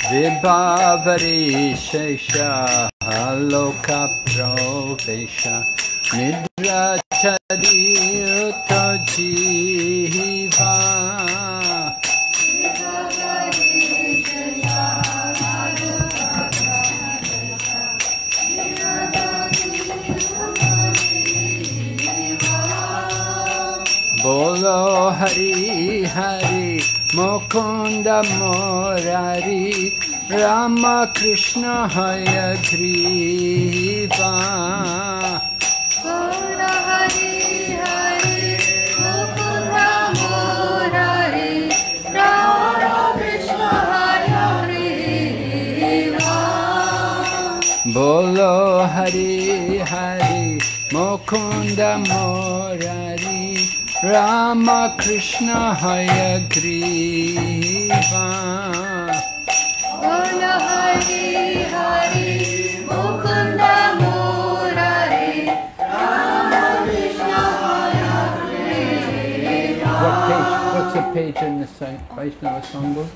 Vibhavari Shesha Loka Provesha Nidra Chadiyuta Jiva Bolo Hari Hari Mukunda Murari Rama Krishna Hayagriva Bolo Hari Hari Mukunda Murari Rama Krishna Hayagriva Bolo Hari Hari Mukunda Murari Rama Krishna Hayagriva Bolo Hari Hari Mukunda Murari Rama Krishna Hayagriva. What's the page in the Vaishnava Songbook?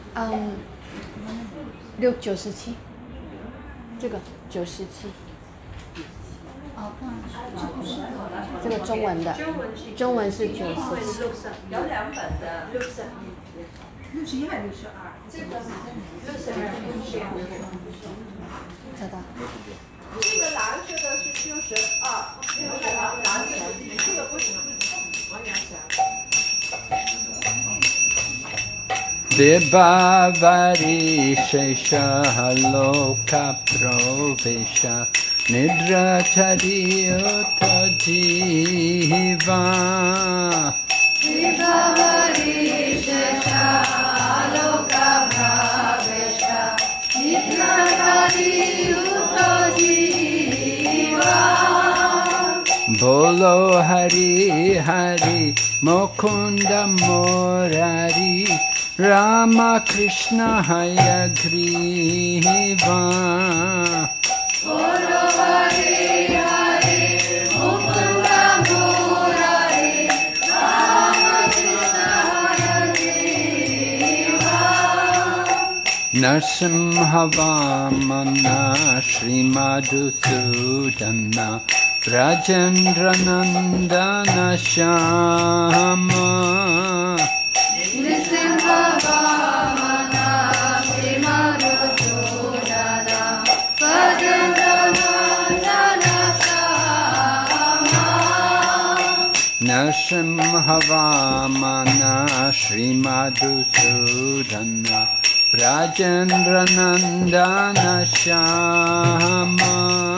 697，这个97。这个中文的，中文是97。 有2本的，61还是62？这个62。 找到。 这个蓝色的是62，蓝色的，这个不行，我拿起来。 Vibhavari Shesha Loka Provesha Nidra Chadiyuta Jiva Vibhavari Shesha Loka Provesha Nidra Chadiyuta Jiva Bolo Hari Hari Mukunda Murari Rama Krishna Hayagriva Bolo Hari Hari Mukunda Murari Rama Krishna Hayagriva Narsimha Vamana Shri Madhusudana Rajendra Nandana Shama Nrisimha Vamana Shri Madhusudana Rajendra Nandana Shama Narsimha Vamana Shri Madhusudana Rajendra Nandana Shama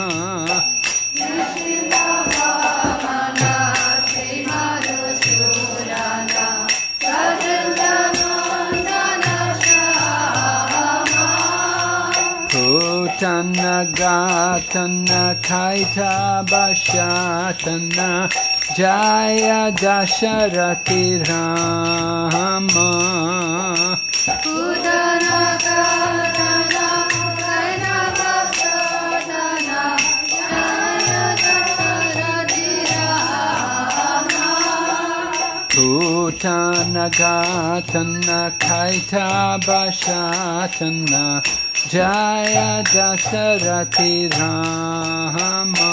Putana Gatana Kaita Bashatana Jaya Dasharati Rama Putana Gatana Kaita Bashatana Jaya Dasharati Rama Putana Gatana Kaita Bashatana Jaya Dasarati Rama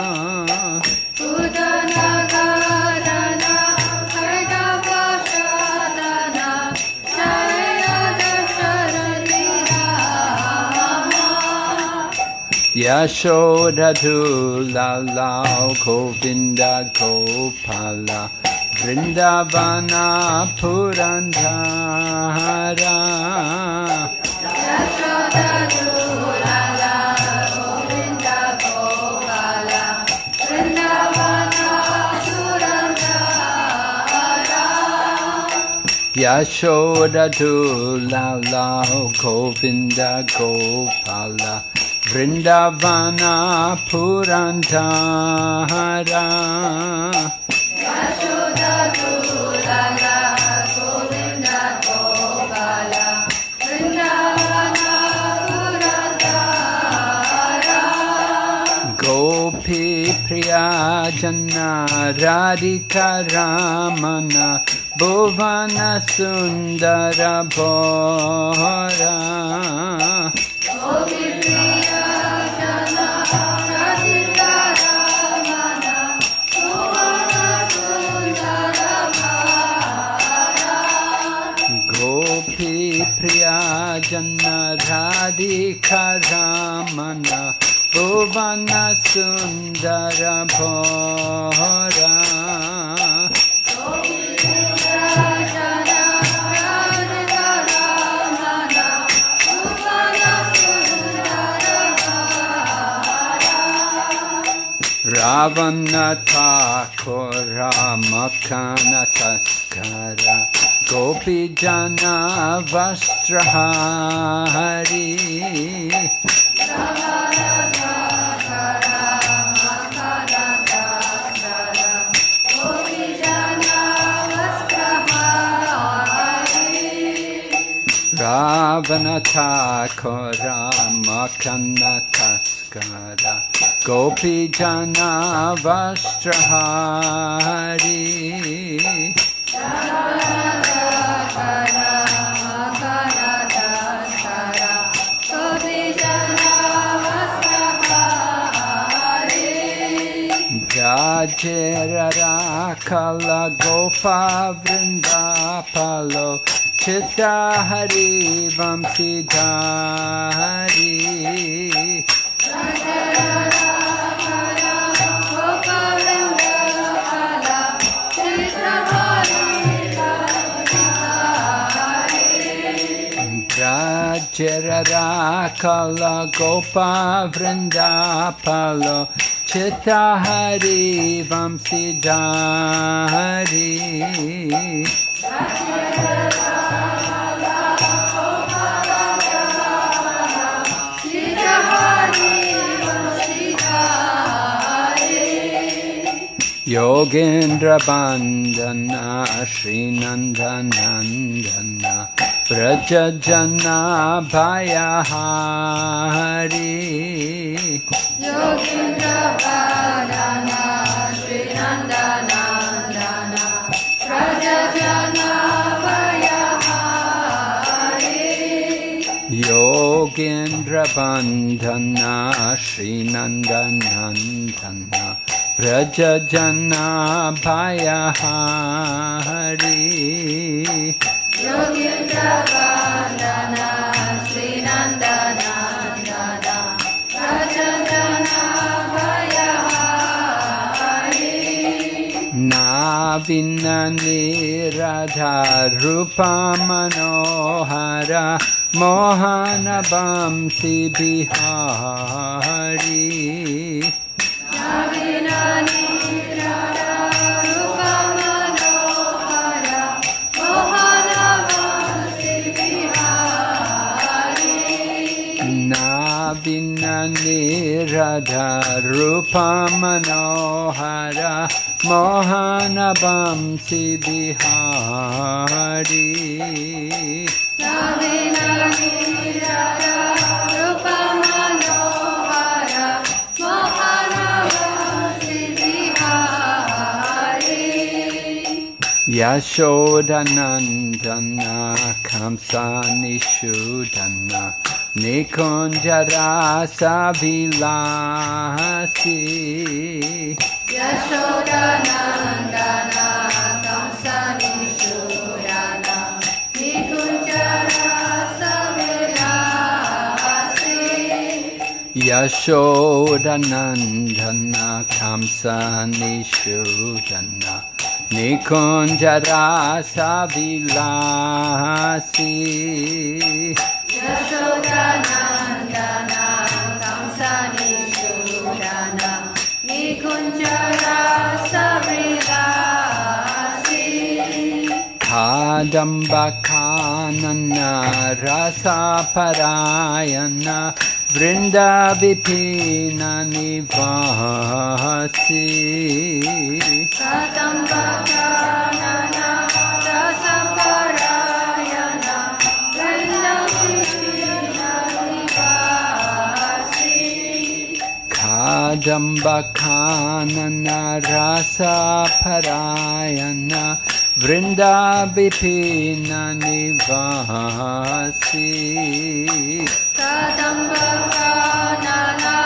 Putana Gatana Kaita Bashatana Jaya Dasharati Rama Yashoda Lao Govinda Gopala Vrindavana Purandhara Yashoda Dulala Govinda Gopala Vrindavana Purandhara Yashoda Lao Govinda Gopala Vrindavana Purandhara Yashoda Dulala Govinda Gopala Vrindavana Purandhara Gopi Priya Jana Radhika Ramana Bhuvana Sundara Bhora Gopi Priya Jana Radhika Ramana Bhuvana Sundara Bhora Ravana Thakura Makana Taskara Gopi Jana Vastrahari Ravana Thakura Makana Taskara Gopi Jana Vastrahari Jajerara Kala Gopa Vrindapalo Chittahari Vamsidhari Jajerara Kala Gopa Vrindapalo Chittahari Vamsidhari Yogendra Bandana Srinandanandana Brajajana Bhayahari Yogendra Bandana Srinandanandana Brajajana Bhayahari Yogendra Bandana Srinandanandana Brajajana Bhayahari Yogendra Vandana Srinandanandana Brajajana Bhayahari Navina Niradha Rupa Manohara Mohana Bamsi Bihari Navina Niradha Rupa Manohara Mohana Bamsi Bihari Navina Niradha Rupa Manohara Mohana Bamsi Bihari Yashodanandana Kamsa Nishudana Nikunjarasa Vilasi Yashodanandana Kamsa Nishudana Nikunjarasa Vilasi Yashodanandana Kamsa Nishudana Nikunjarasa Vilasi Yashodanandana Kamsa Nishudana Nikunjarasa Vilasi Kadamba Kanana Rasa Parayana Vrinda Vipina Nivasi Kadamba Kanana Rasa Parayana Vrinda Vipina Nivasi Kadamba Kanana Rasa Parayana Vrindavipina Nivasi Kadamba Kanana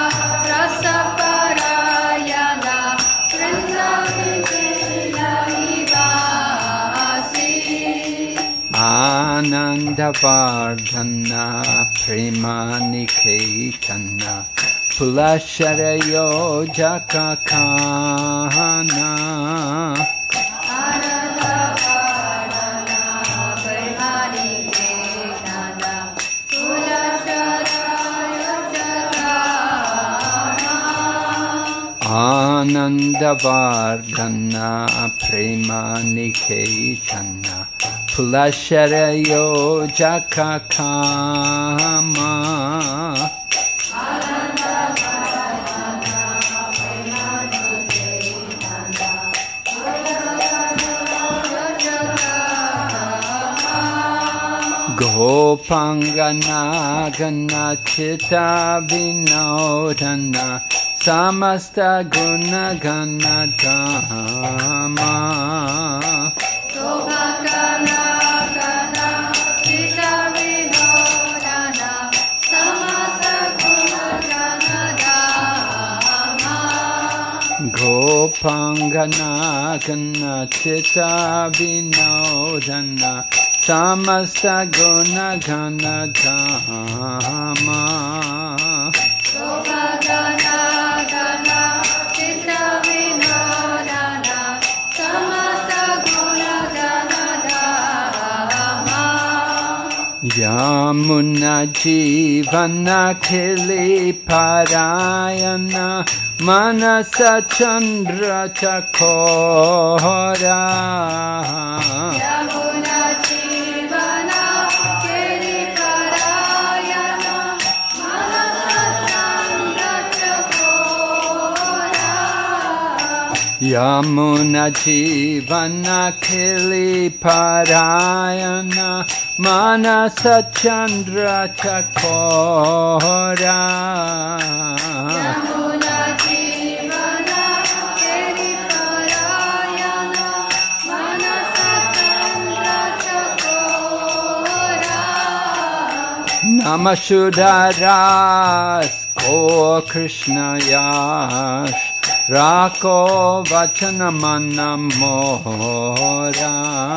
Rasaparayana Vrindavipina Nivasi Anandavardhana Premaniketana Pulasharayo Jakakana Anandavardhana Premaniketana Pulasharayo Jakakama Gopangana Gana Chitta Vinodana Samasta Guna Gana Dhamma Gopangana Gana Chitta Vinodana Samasta Guna Gana Dhamma Gopangana Gana Chitta Vinodana Samasta Guna Gana Dhamma Gopangana Gana Chitta Vinodana Samasta Guna Gana Dhamma Yamuna Jivana Kili Parayana Manasa Chandra Chakora Yamuna Jivana Kili Parayana Manasa Chandra Chakora Yamuna Jivana Kili Parayana Manasa Chandra Chakora Yamuna Jivana Kili Parayana Manasa Chandra Chakora Namashudaras Ko Krishna Yash Rako Vachanamana Mora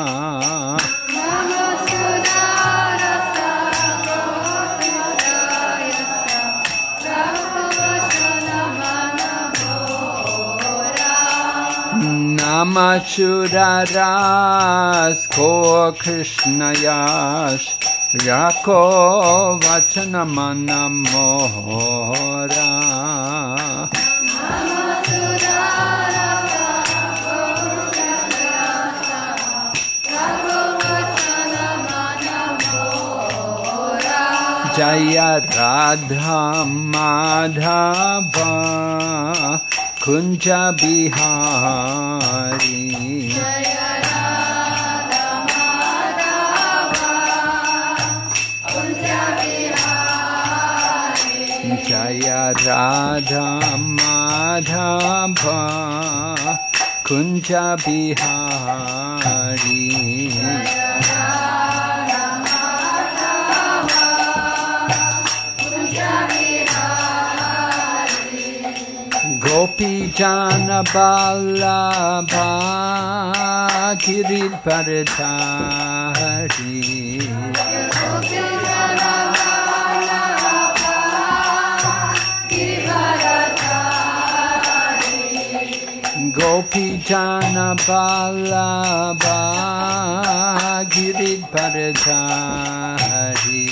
Namashudaras Ko Krishna Yash Rako Vachanamana Mora Jaya Radha Madhava Kunja Bihari Jaya Radha Madhava Kunja Bihari Jaya Radha Madhava Kunja Bihari Gopi Jana Vallabha Giridharidhari Gopi Jana Vallabha Giridharidhari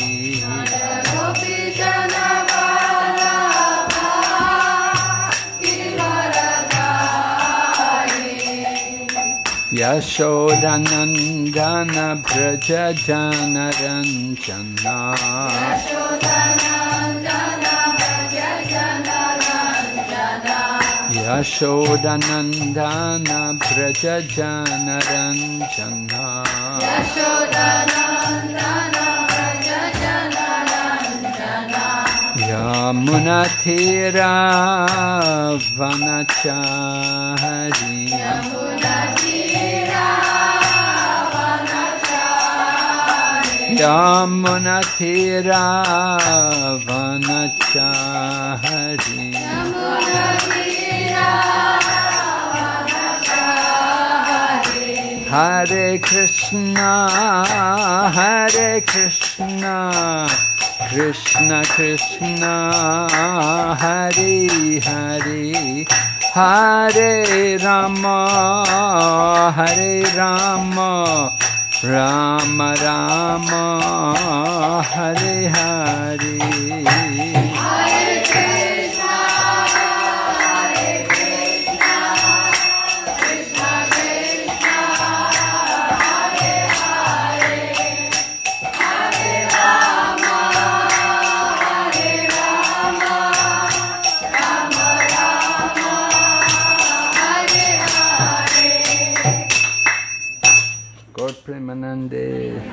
Yashodanandana Braja Jana Ranjana Yashodanandana Braja Jana Ranjana Yamuna Thira Vanachari Yamunatira Vanachari Hare Krishna Krishna Krishna Hare Hare Hare Rama Rama Rama Hare Hare Hare Krishna Krishna Krishna Hare Hare Hare Rama Rama Rama Hare Hare Gaur Premanande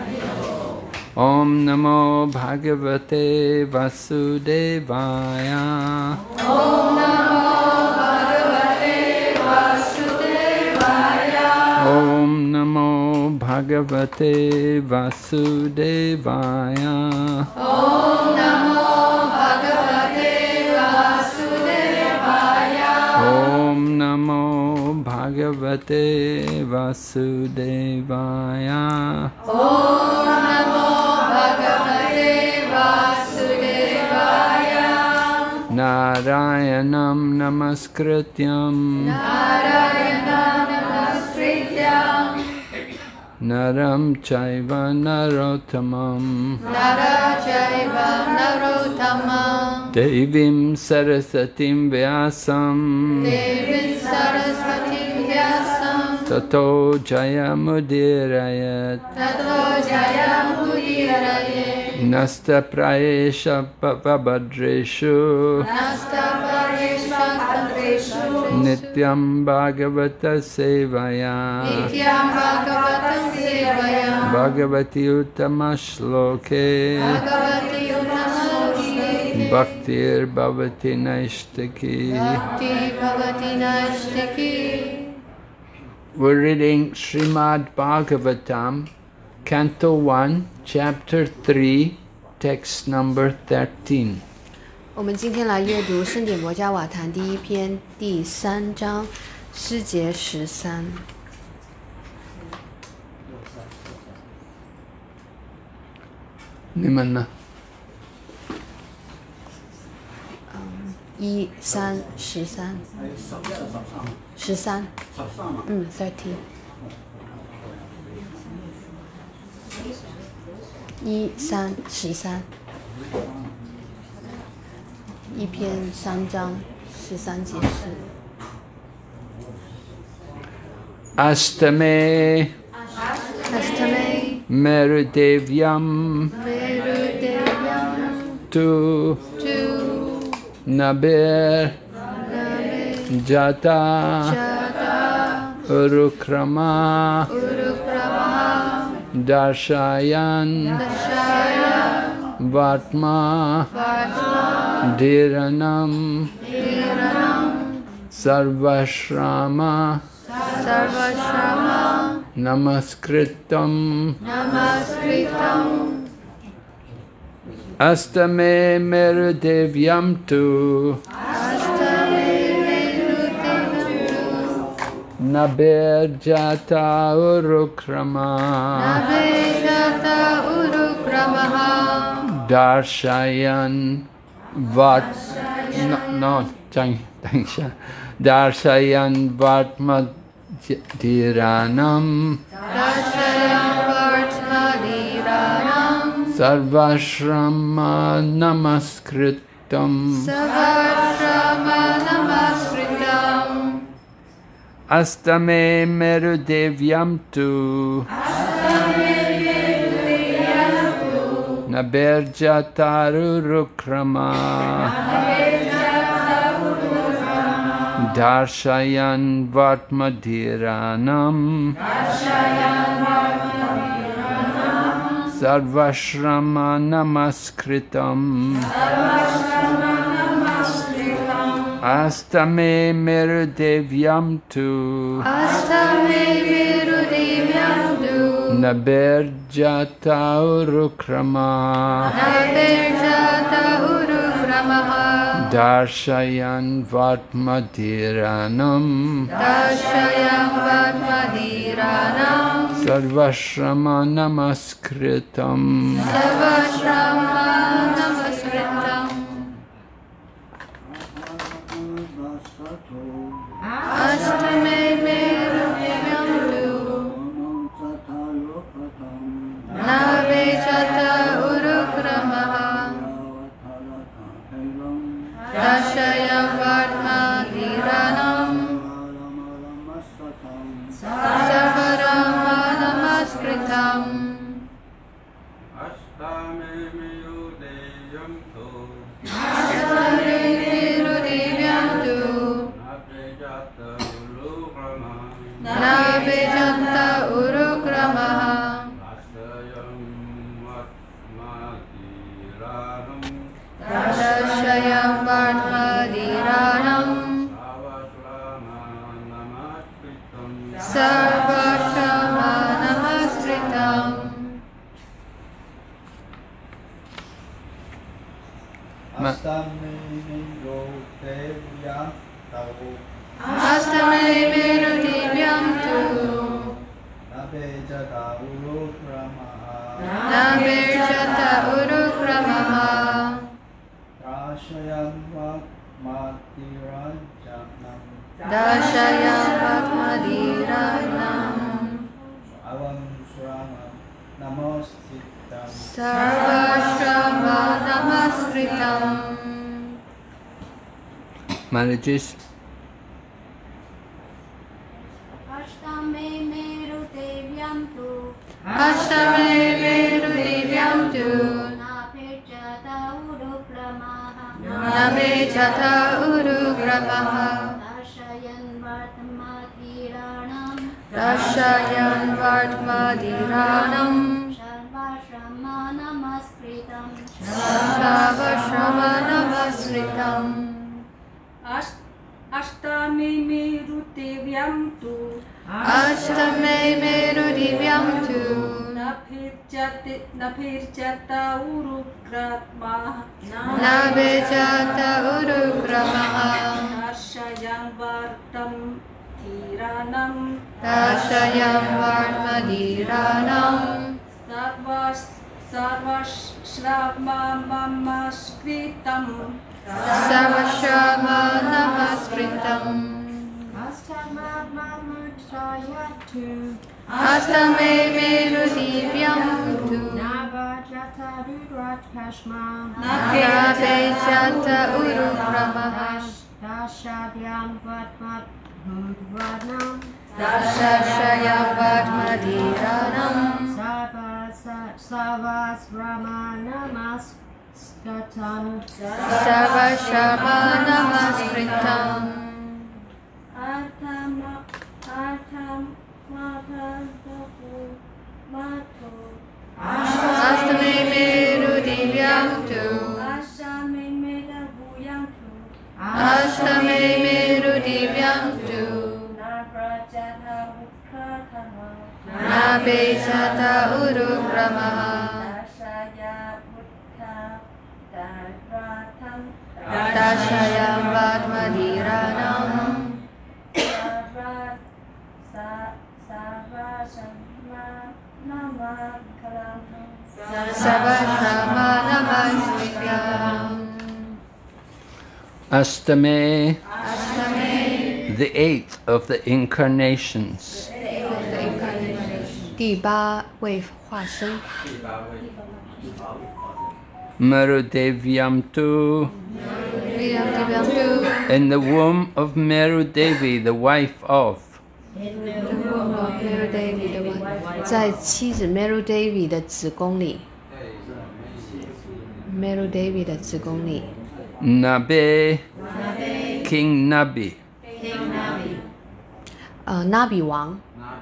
Om Namo Bhagavate Vasudevaya Om Namo Bhagavate Vasudevaya Om Namo Bhagavate Vasudevaya Om Namo Bhagavate Vasudevaya Om Namo Bhagavate Vasudevaya Om Namo Bhagavate Vasudevaya Narayanam Namaskrityam Naram Chaiva Narottamam Devim Sarasatim Vyasam Tato Jayamudirayat Nasta Praesha Pavabhadreshu Nityam Bhagavata Sevaya Bhagavati Uttama Shloke Bhaktir Bhavati Naishtaki. We're reading Srimad Bhagavatam, Canto 1, Chapter 3, Text number 13. 我们今天来阅读《圣典摩迦瓦坛》第一篇第3章，诗节13。 你们呢 ？1、3、13。13。13。1、3、13。一篇3章13节是。 Astame Merudevyam Tu Nabir Jata Urukrama Darshayan Vatma Dhiranam Sarvashrama Namaskritam Astame Merudevyam Tu Nabir Jata Urukrama Darshayan Darshayan Vatma Dhiranam Sarvashrama Namaskritam Astame Merudevyam Tu Nabir Jata Urukrama Darshayan Vatma Dhiranam Sarvashrama Namaskritam Astame Merudevyam Tu Nabirjata Urukrama Nabirjata Urukramaha Darshayan Vatmadiranam Darshayan Vatmadiranam Sarvashrama Namaskritam Sarvashrama Namaskritam Astame Merudivyam Tu Nabirjata Urukramaha Darshayan Vatmadiranam Sarvarama Namaskritam Astame Merudivyam Tu Nabirjata Urukramaha Darshayan Vatmadiranam Sarvashrama Namaskritam Astame Merudivyam Tu Nabirjata Urukramaha Darshayan Vatmadiranam Sarvashrama Namaskritam Marriages. Astame Merudivyam Tu Astame Merudivyam Tu Nabirjata Urukramaha Nabirjata Urukramaha Darshayan Vatmadiranam Darshayan Vatmadiranam Sarvashrama Namaskritam Sarvashrama Namaskritam Astame Merudivyam Tu Astame Merudivyam Tu Nabirjata Urukramaha Nabirjata Urukramaha Darshayan Vatmadiranam Darshayan Vatmadiranam Sarvashrama Namaskritam Sarvashrama Namaskritam Astame Merudivyam Tu Nabirjata Urukramaha Darshayan Vatmadiranam Darshayan Vatmadiranam Sarvashrama Namaskritam Sarvashrama Namaskritam Astame Merudivyam Tu Astame Merudivyam Tu Nabirjata Urukramaha Darshayan Vatmadiranam Sarvashrama Namaskritam Astame, the eighth of the incarnations. 第八位化身 Merudevyam Tu. In the womb of Merudevi, the wife of. 在妻子 Merudevi 的子宫里 Merudevi 的子宫里 Nabi, King Nabi. Nabi 王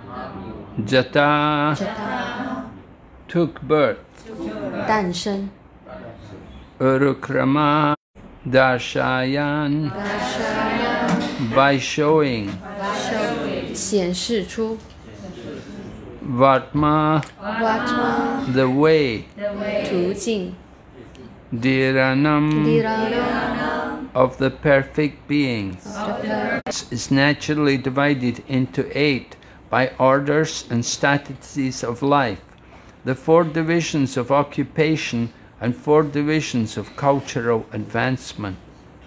Jata took birth. 诞生 Urukrama Darshayan, by showing. 显示出 Vatma, Vatma, the way, 途径 Dhiranam, Dhiranam, of the perfect beings, is naturally divided into 8 by orders and statuses of life, the 4 divisions of occupation and 4 divisions of cultural advancement.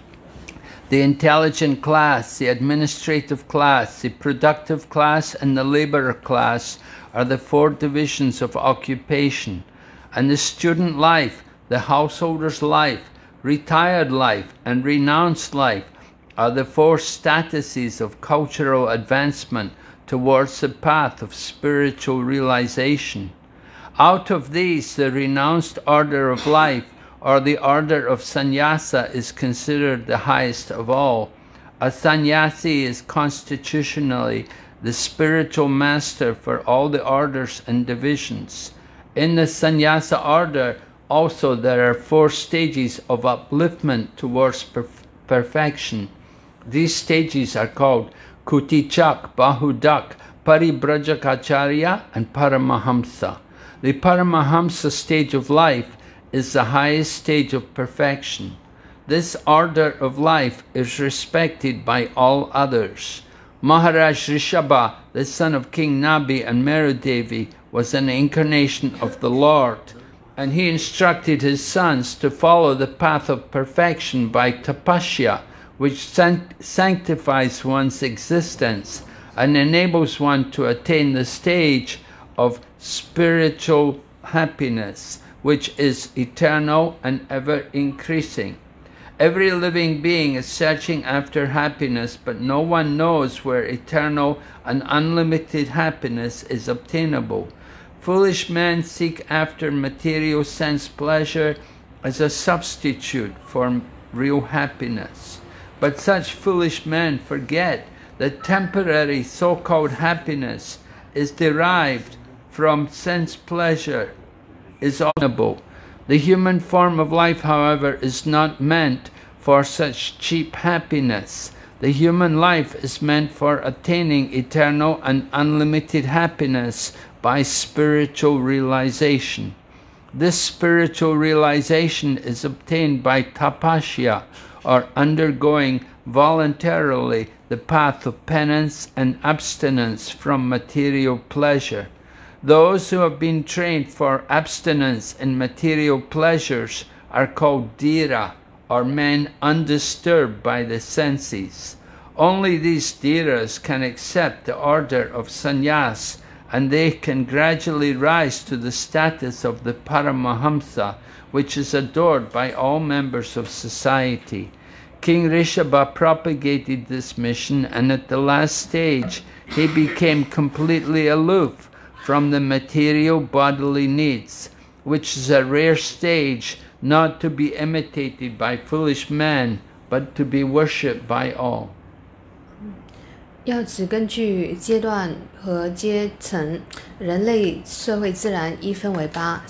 The intelligent class, the administrative class, the productive class, and the laborer class are the 4 divisions of occupation, and the student life, the householder's life, retired life, and renounced life are the 4 statuses of cultural advancement towards the path of spiritual realization. Out of these, the renounced order of life, or the order of sannyasa, is considered the highest of all. A sannyasi is constitutionally the spiritual master for all the orders and divisions. In the sannyasa order, also there are 4 stages of upliftment towards perfection. These stages are called Kutichak, Bahudak, Paribrajakacharya, and Paramahamsa. The Paramahamsa stage of life is the highest stage of perfection. This order of life is respected by all others. Maharaj Rishabha, the son of King Nabi and Merudevi, was an incarnation of the Lord, and he instructed his sons to follow the path of perfection by tapasya, which sanctifies one's existence and enables one to attain the stage of spiritual happiness, which is eternal and ever increasing. Every living being is searching after happiness, but no one knows where eternal and unlimited happiness is obtainable. Foolish men seek after material sense pleasure as a substitute for real happiness. But such foolish men forget that temporary so-called happiness is derived from sense pleasure, is honorable. The human form of life, however, is not meant for such cheap happiness. The human life is meant for attaining eternal and unlimited happiness by spiritual realization. This spiritual realization is obtained by tapasya, or undergoing voluntarily the path of penance and abstinence from material pleasure. Those who have been trained for abstinence in material pleasures are called dhira, or men undisturbed by the senses. Only these dhiras can accept the order of sannyas, and they can gradually rise to the status of the Paramahamsa, which is adored by all members of society. King Rishabha propagated this mission, and at the last stage he became completely aloof from the material bodily needs, which is a rare stage not to be imitated by foolish men, but to be worshipped by all. 要只根据阶段和阶层，人类社会自然一分为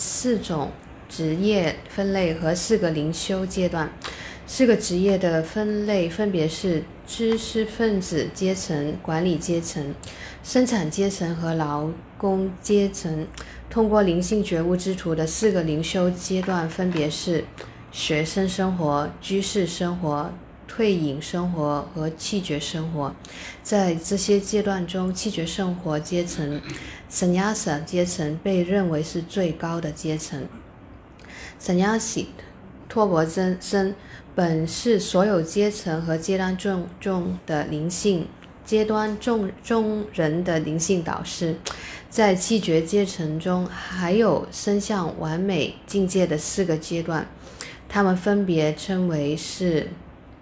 4种职业分类和4个灵修阶段。4个职业的分类分别是知识分子阶层、管理阶层、生产阶层和劳工阶层。通过灵性觉悟之途的4个灵修阶段分别是学生生活、居士生活、退隐生活和气绝生活。在这些阶段中，气绝生活阶层 Sannyasa 阶层被认为是最高的阶层。Sannyasi 托钵僧本是所有阶层和阶段中的灵性阶段中人的灵性导师。在气绝阶层中，还有升向完美境界的4个阶段，它们分别称为是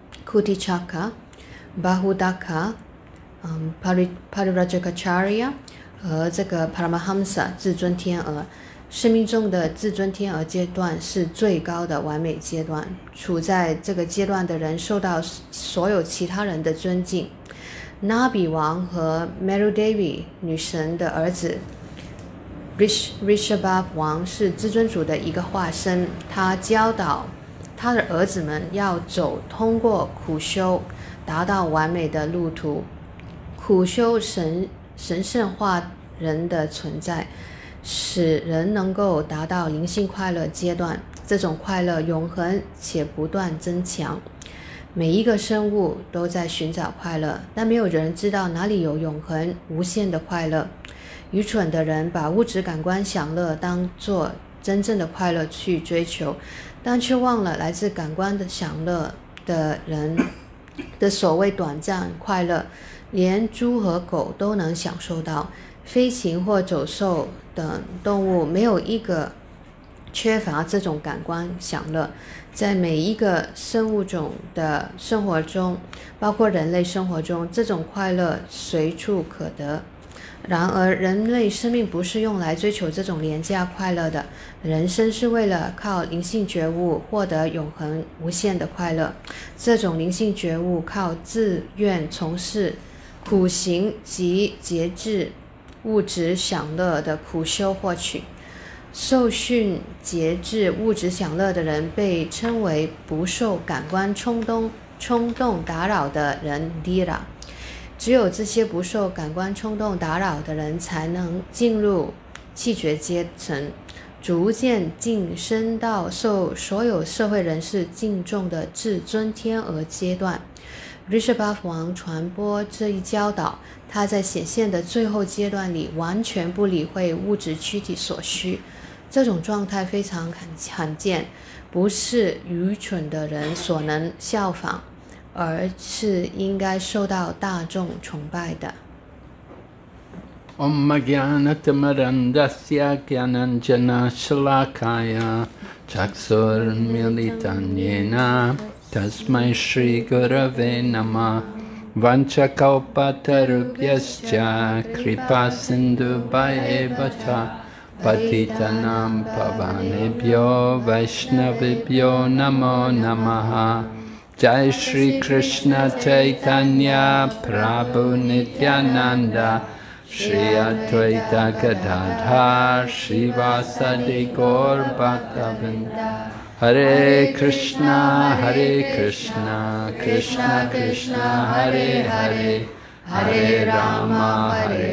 Kutichaka、Bahudaka、Paribrajakacharya 和这个 Paramahamsa 至尊天鹅。生命中的至尊天鹅阶段是最高的完美阶段，处在这个阶段的人受到所有其他人的尊敬。Nabi 王和 Merudevi 女神的儿子 Rishabha 王是至尊主的一个化身，他教导他的儿子们要走通过苦修达到完美的路途。苦修神圣化人的存在，使人能够达到灵性快乐阶段。这种快乐永恒且不断增强。每一个生物都在寻找快乐，但没有人知道哪里有永恒无限的快乐。愚蠢的人把物质感官享乐当作真正的快乐去追求，但却忘了来自感官的享乐的人的所谓短暂快乐，连猪和狗都能享受到。飞禽或走兽等动物没有一个缺乏这种感官享乐。在每一个生物种的生活中，包括人类生活中，这种快乐随处可得。然而人类生命不是用来追求这种廉价快乐的，人生是为了靠灵性觉悟获得永恒无限的快乐。这种灵性觉悟靠自愿从事苦行及节制物质享乐的苦修获取。受训节制物质享乐的人被称为不受感官冲动打扰的人 Dira。 只有这些不受感官冲动打扰的人才能进入气觉阶层，逐渐晋升到受所有社会人士敬重的至尊天鹅阶段。Rishabh 王传播这一教导，他在显现的最后阶段里完全不理会物质躯体所需。这种状态非常罕见，不是愚蠢的人所能效仿，而是应该受到大众崇拜的。 Om Jnanatamrandasya Jnananjana Shalakaya Chaksurmilitan Yena Tasmai Shri Gurave Namah Vanchakalpatarubhyascha Kripa Sindhu Bhayevata Patitanam Pavanebhyo Vaishnavibhyo Namo Namaha Jai Shri Krishna Chaitanya Prabhu Nityananda Shri Advaita Gadadhar Shri Vasadi Gaur Bhaktavinda Hare Krishna Krishna Krishna Hare Hare Hare Rama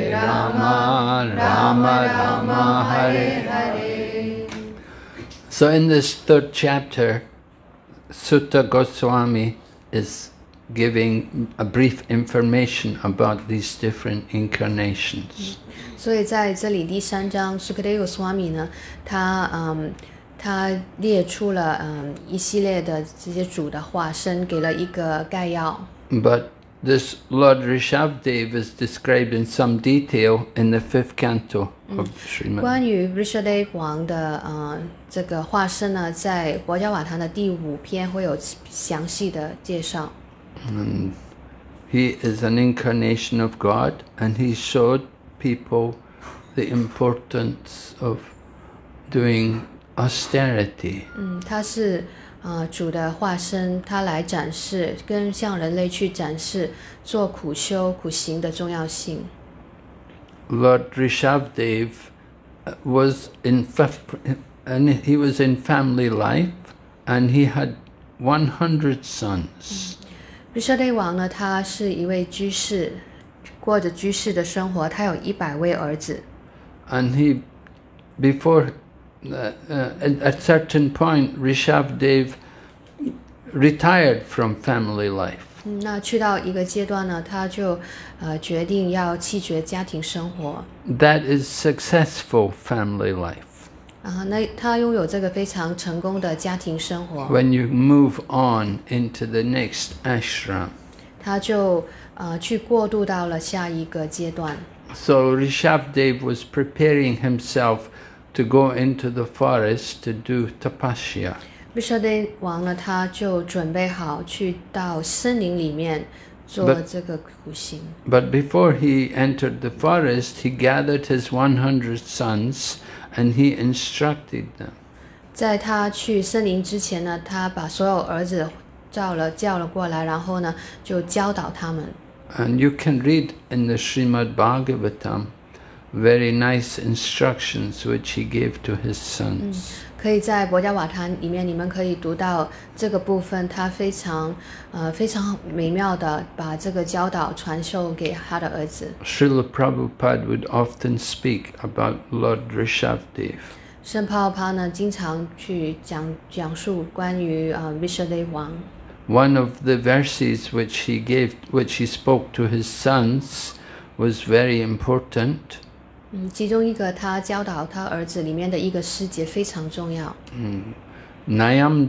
Rama Rama Hare Hare. So in this third chapter, Sutta Goswami is giving a brief information about these different incarnations. 所以在这里第3章 Sukadeva Swami 呢，他列出了一系列的这些主的化身，给了一个概要。 But this Lord Rishabdev is described in some detail in the 5th canto of Srimad. 关于 Rishabdev 王的这个化身呢，在薄伽瓦坛的第5篇会有详细的介绍。 And he is an incarnation of God, and he showed people the importance of doing austerity. 他是主的化身，他来展示跟向人类去展示做苦修苦行的重要性。 Lord Rishabdev was in family life, and he had 100 sons. Rishabdev 王呢，他是一位居士，过着居士的生活，他有100位儿子。 And he, before at certain point, Rishabdev retired from family life. 那去到一个阶段呢，他就决定要弃绝家庭生活。 That is successful family life. 那他拥有这个非常成功的家庭生活。 When you move on into the next ashram. 他就去过渡到了下一个阶段。 So Rishabdev was preparing himself to go into the forest to do tapasya. Rishabdev 王呢，他就准备好去到森林里面做这个苦行。 But before he entered the forest, he gathered his 100 sons and he instructed them. 在他去森林之前呢，他把所有儿子叫了过来，然后呢就教导他们。 And you can read in the Srimad Bhagavatam very nice instructions which he gave to his sons. 可以在博伽瓦坛里面，你们可以读到这个部分，他非常美妙的把这个教导传授给他的儿子。 Srila Prabhupada would often speak about Lord Rishabdev. 圣帕帕呢，经常去讲述关于Rishabdev 王。 One of the verses which he spoke to his sons was very important. 其中一个他教导他儿子里面的一个诗节非常重要。 Nayam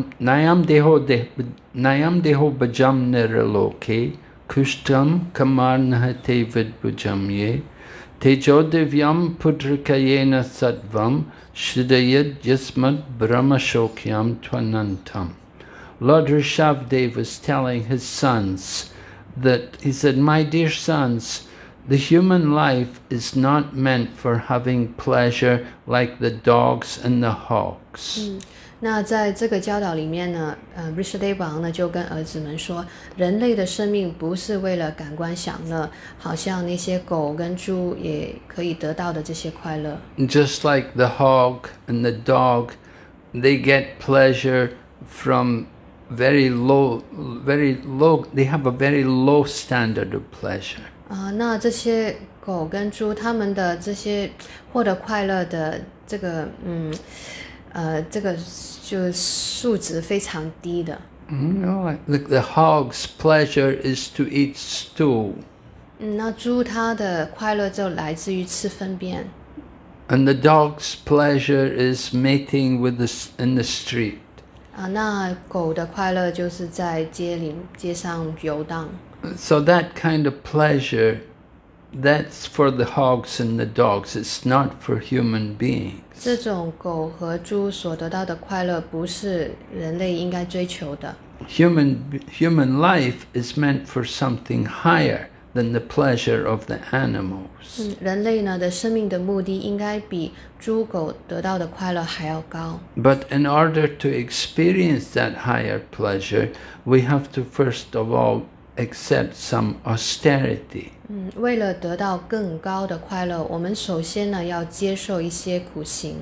deho bhajam niraloke kushtam kamarnahate vidbhujamye tejodevyam pudrakayena sattvam shridayad yasmad brahmashokyam tvanantam. Lord Rishabdev was telling his sons that, he said, my dear sons, the human life is not meant for having pleasure like the dogs and the hogs. 那在这个教导里面呢，Rishabdev 王呢就跟儿子们说，人类的生命不是为了感官享乐，好像那些狗跟猪也可以得到的这些快乐。 Just like the hog and the dog, they get pleasure from very low, they have a very low standard of pleasure. 那这些狗跟猪，它们的这些获得快乐的这个这个就素质非常低的。 Like the hog's pleasure is to eat stool. 那猪它的快乐就来自于吃粪便。 And the dog's pleasure is mating in the street. 那狗的快乐就是在街上游荡。 So that kind of pleasure, that's for the hogs and the dogs. It's not for human beings. 这种狗和猪所得到的快乐，不是人类应该追求的。 Human life is meant for something higher than the pleasure of the animals. 人类呢的生命的目的应该比猪狗得到的快乐还要高。 But in order to experience that higher pleasure, we have to first of all accept some austerity. 为了得到更高的快乐，我们首先呢要接受一些苦行。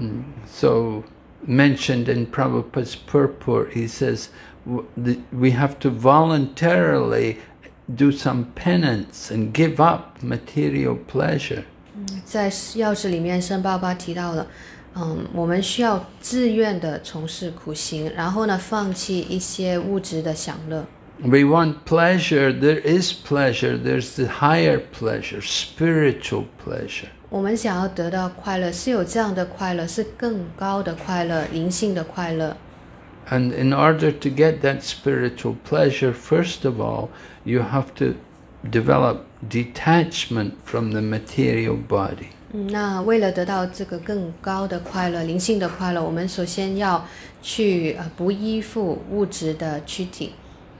So mentioned in Prabhupada's purport, he says we have to voluntarily do some penance and give up material pleasure. 在钥匙里面，圣爸爸提到了，我们需要自愿的从事苦行，然后呢，放弃一些物质的享乐。 We want pleasure. There is pleasure. There's the higher pleasure, spiritual pleasure. 我们想要得到快乐，是有这样的快乐，是更高的快乐，灵性的快乐。 And in order to get that spiritual pleasure, first of all, you have to develop detachment from the material body. 那为了得到这个更高的快乐，灵性的快乐，我们首先要去不依附物质的躯体。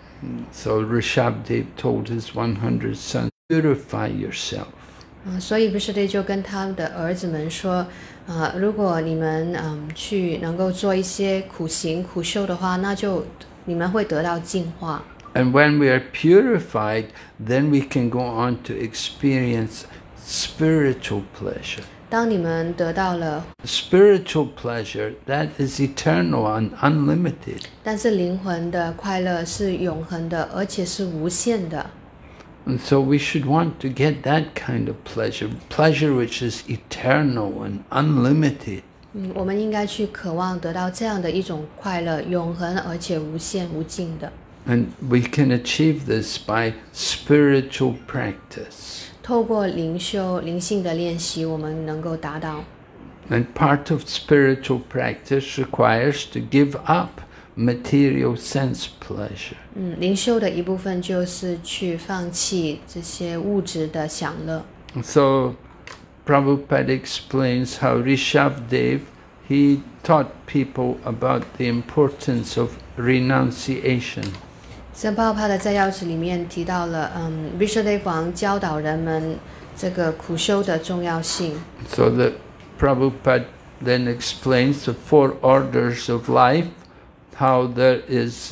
So Rishabdev told his 100 sons, purify yourself. 所以Rishabdev就跟他的儿子们说，如果你们去能够做一些苦行苦修的话，那就你们会得到净化。 And when we are purified, then we can go on to experience spiritual pleasure. 当你们得到了 spiritual pleasure, that is eternal and unlimited. 但是灵魂的快乐是永恒的，而且是无限的。 And so we should want to get that kind of pleasure which is eternal and unlimited. 我们应该去渴望得到这样的一种快乐，永恒而且无限无尽的。 And we can achieve this by spiritual practice. 透过灵修、灵性的练习，我们能够达到。 And part of spiritual practice requires to give up material sense pleasure. 灵修的一部分就是去放弃这些物质的享乐。 So Prabhupada explains how Rishabdev, he taught people about the importance of renunciation. 圣巴帕的在钥匙里面提到了Rishabdev 王教导人们这个苦修的重要性。 So that Prabhupada then explains the 4 orders of life, how there is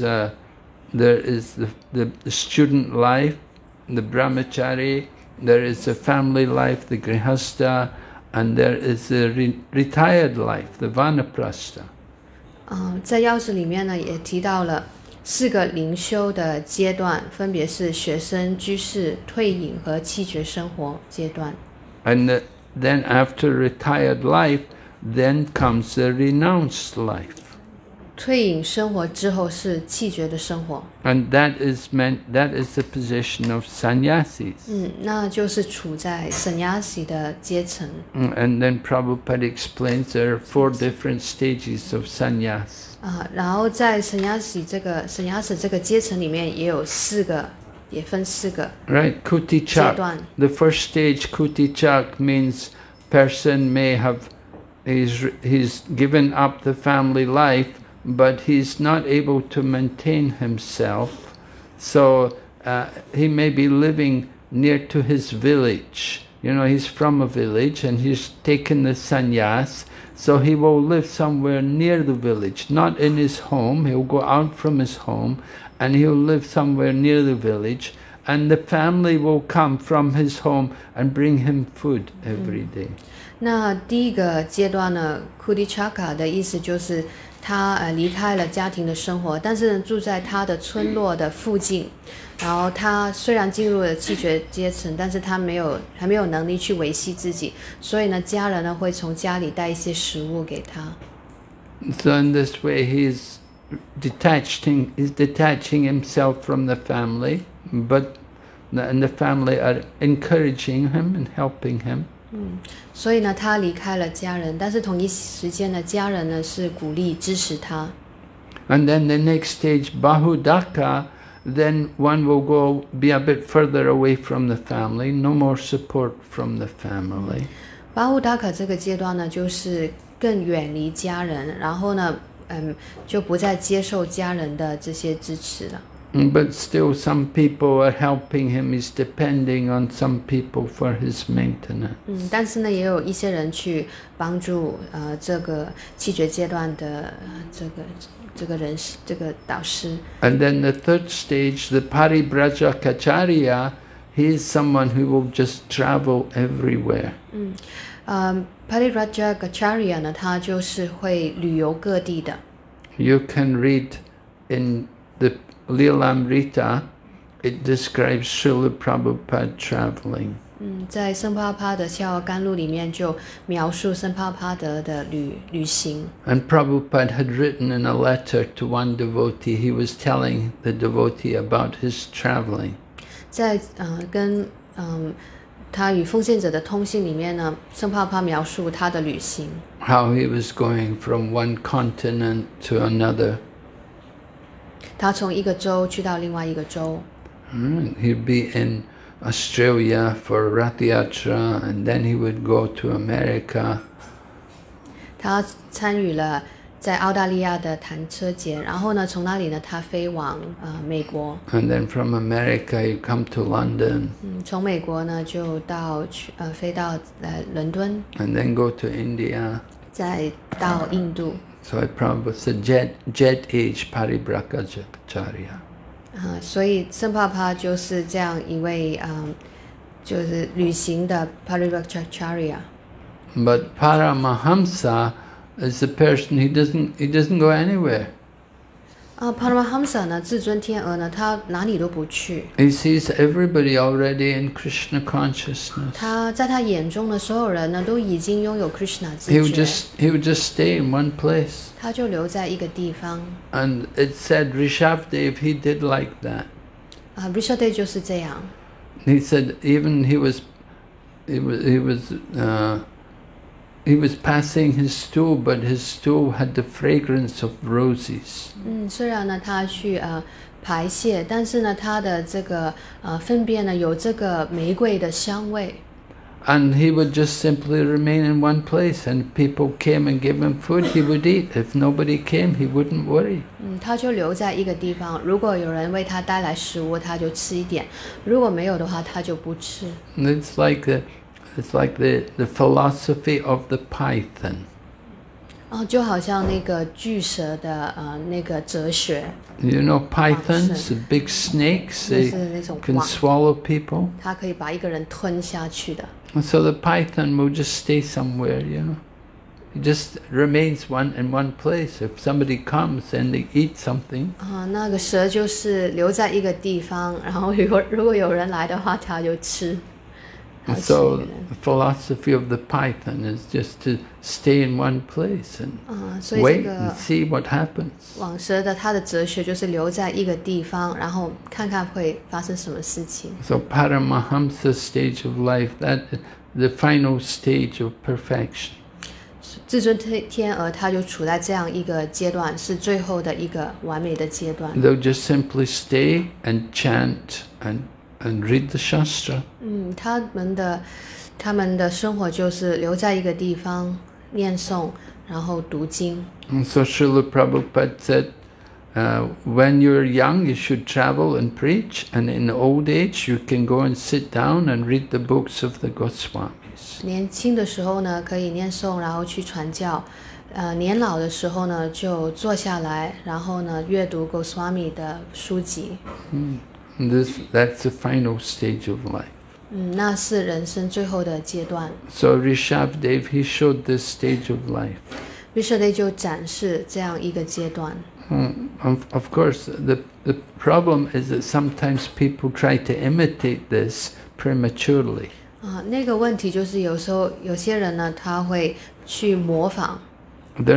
the student life, the brahmachari, there is the family life, the grihastha, and there is a retired life, the vanaprastha. 在钥匙里面呢，也提到了4个灵修的阶段，分别是学生、居士、退隐和弃绝生活阶段。 And then after retired life, then comes the renounced life. 退隐生活之后是弃绝的生活。 And that is the position of sannyasis. 那就是处在sannyasi的阶层。 And then Prabhupada explains there are 4 different stages of sannyas. 然后在sannyasi 这个阶层里面也有4个，也分4个。 Right, Kutichak. The first stage, Kutichak, means person may have he's given up the family life, but he's not able to maintain himself, so he may be living near to his village. You know, he's from a village and he's taken the sannyas, so he will live somewhere near the village, not in his home. He'll go out from his home and he'll live somewhere near the village, and the family will come from his home and bring him food every day. 那第一个阶段呢 ，Kutichaka 的意思就是他离开了家庭的生活，但是住在他的村落的附近。然后他虽然进入了弃绝阶层，但是他还没有能力去维系自己，所以呢，家人呢会从家里带一些食物给他。 So in this way, he's detaching himself from the family, and the family are encouraging him and helping him. 所以呢，他离开了家人，但是同一时间呢，家人呢是鼓励支持他。 And then the next stage, Bahudaka, then one will be a bit further away from the family, no more support from the family. Bahudaka 这个阶段呢，就是更远离家人，然后呢，就不再接受家人的这些支持了。 But still some people are helping him. He's depending on some people for his maintenance. 但是呢，也有一些人去帮助这个弃绝阶段的这个导师。 And then the third stage, the Paribrajacacharya, he is someone who will just travel everywhere. Paribrajacacharya 呢，他就是会旅游各地的。 You can read in the Lilamrita, it describes Srila Prabhupada traveling. 在圣帕帕的笑傲甘露里面就描述圣帕帕德的旅行。 And Prabhupada had written in a letter to one devotee, he was telling the devotee about his traveling. 在跟他与奉献者的通信里面呢，圣帕帕描述他的旅行。 How he was going from one continent to another. 他从一个州去到另外一个州。 He'd be in Australia for Rath Yatra, and then he would go to America. 他参与了在澳大利亚的弹车节，然后呢，从那里呢，他飞往美国。 And then from America, he'd come to London. 从美国呢，就飞到伦敦。 And then go to India. 再到印度。 So Prabhupada said, Jet Age Paribrajacacharya. 所以圣帕帕就是这样一位就是旅行的 Paribrajacharya。 But Paramahamsa is the person he doesn't go anywhere. Paramahamsa 呢，至尊天鹅呢，他哪里都不去。 He sees everybody already in Krishna consciousness. 他在他眼中的所有人呢，都已经拥有 Krishna 自 He 觉。 would just stay in one place. 他就留在一个地方。 And it said Rishabdev, he did like that. Rishabdev 就是这样。 He said even he was passing his stool, but his stool had the fragrance of roses. 虽然呢他去排泄，但是呢他的这个粪便呢有这个玫瑰的香味。 And he would just simply remain in one place, and people came and gave him food, he would eat. If nobody came, he wouldn't worry. 他就留在一个地方，如果有人为他带来食物，他就吃一点；如果没有的话，他就不吃。 It's like the philosophy of the python. 就好像那个巨蛇的那个哲学， You know pythons, the big snakes, they 就是那种 can 网， swallow people. 它可以把一个人吞下去的。 And so the python will just stay somewhere, you know. It just remains in one place. If somebody comes and they eat something, 那个蛇就是留在一个地方，然后如果有人来的话，它就吃。它吃一 so 个人 the philosophy of the python is just to stay in one place and 所以这 wait 个 and see what happens. 网蛇的它的哲学就是留在一个地方，然后看看会发生什么事情。 So Paramahamsa stage of life, that the final stage of perfection. 至尊天鹅它就处在这样一个阶段，是最后的一个完美的阶段。 They'll just simply stay and chant and read the Shastra. 他们的生活就是留在一个地方念诵，然后读经。 And so Srila Prabhupada said, when you're young you should travel and preach, and in old age you can go and sit down and read the books of the Goswamis. 年轻的时候呢，可以念诵，然后去传教；年老的时候呢，就坐下来，然后呢，阅读 Goswami 的书籍。 And that's the final stage of life. 那是人生最后的阶段。 So Rishabdev, he showed this stage of life. Rishabdev 就展示这样一个阶段。 Of course, the problem is that sometimes people try to imitate this prematurely. 那个问题就是有时候有些人呢，他会去模仿， They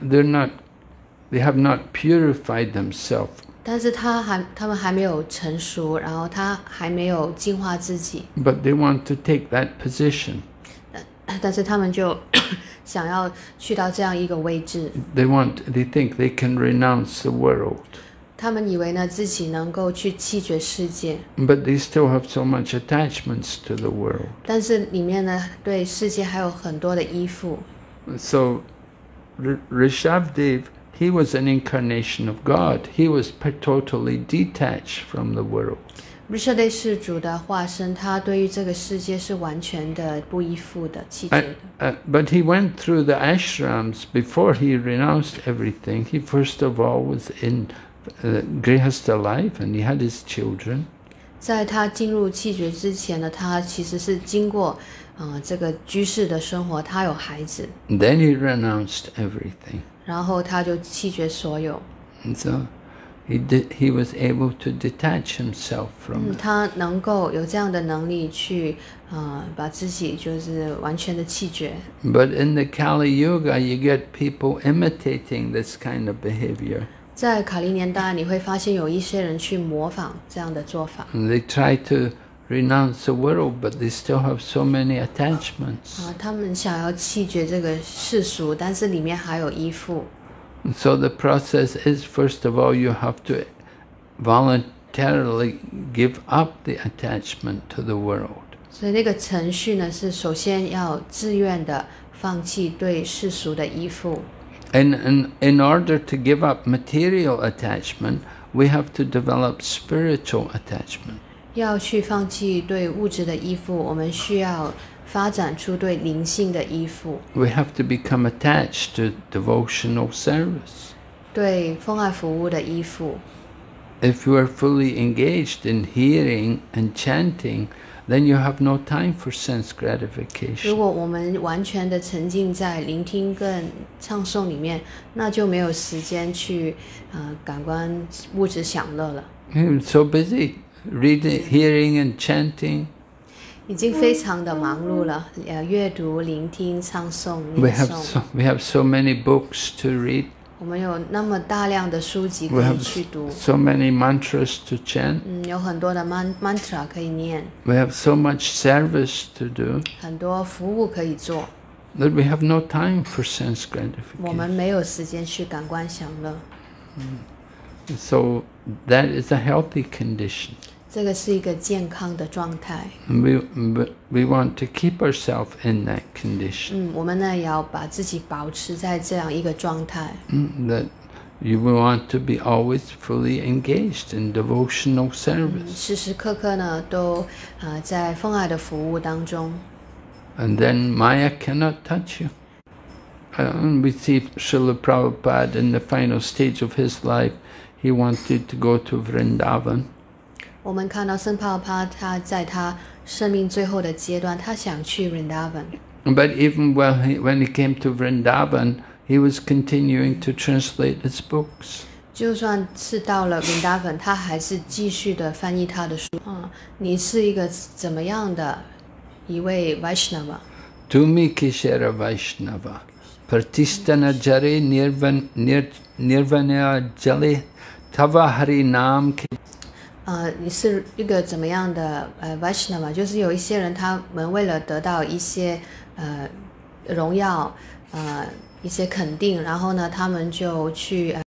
have not purified themselves. 但是他们还没有成熟，然后他还没有净化自己， But they want to take that position. 但是他们就想要去到这样一个位置， They think they can renounce the world. 他们以为呢自己能够去弃绝世界， But they still have so much attachments to the world. 但是里面呢对世界还有很多的依附。 So Rishabdev, he was an incarnation of God. He was totally detached from the world. Rishabdev 是主的化身，他对于这个世界是完全的不依附的、弃绝的。 But he went through the ashrams before he renounced everything. He first of all was in Grihastha life, and he had his children. 在他进入弃绝之前呢，他其实是经过这个居士的生活，他有孩子， And then he renounced everything. 然后他就弃绝所有。 And so he was able to detach himself from it. 他能够有这样的能力去把自己就是完全的弃绝。 But in the Kali Yuga, you get people imitating this kind of behavior. 在卡利年代，你会发现有一些人去模仿这样的做法。 And they try to renounce the world, but they still have so many attachments. 他们想要弃绝这个世俗，但是里面还有依附。 And so the process is, first of all, you have to voluntarily give up the attachment to the world. 所以那个程序呢，是首先要自愿的放弃对世俗的依附。 And in order to give up material attachment, we have to develop spiritual attachment. 要去放弃对物质的依附，我们需要发展出对灵性的依附， We have to become attached to devotional service. 对奉爱服务的依附。 If you are fully engaged in hearing and chanting, then you have no time for sense 如 gratification. 果我们完全的沉浸在聆听跟唱诵里面，那就没有时间去感官物质享乐了。 You're so busy reading, hearing and chanting. 已经非常的忙碌了，阅读、聆听、唱诵、 We 念 have 诵。 we have so many books to read. 我们有那么大量的书籍 We 可以 have 去读， so many mantras to chant. 有很多的 mantra 可以念， We have so much service to do 很多服务可以做， that we have no time for sense 我们 gratification. 没有时间去感官享乐。 So that is a healthy condition. 这个是一个健康的状态。 And we want to keep ourselves in that condition. 我们呢也要把自己保持在这样一个状态。 That you will want to be always fully engaged in devotional service. 时时刻刻呢都在奉爱的服务当中。 And then Maya cannot touch you. we see Srila Prabhupada in the final stage of his life, he wanted to go to Vrindavan. 我们看到圣帕帕他在他生命最后的阶段，他想去 Vrindavan。 But even when he came to Vrindavan, he was continuing to translate his books. 就算是到了 Vrindavan， 他还是继续的翻译他的书。你是一个怎么样的一位 Vaishnava？ Tumi Kishara Vaishnava, Pratisthana Jare Nirvana Jale, Tava Hari Nam. 你是一个怎么样的Vaishnava？ 就是有一些人他们为了得到一些荣耀，一些肯定，然后呢，他们就去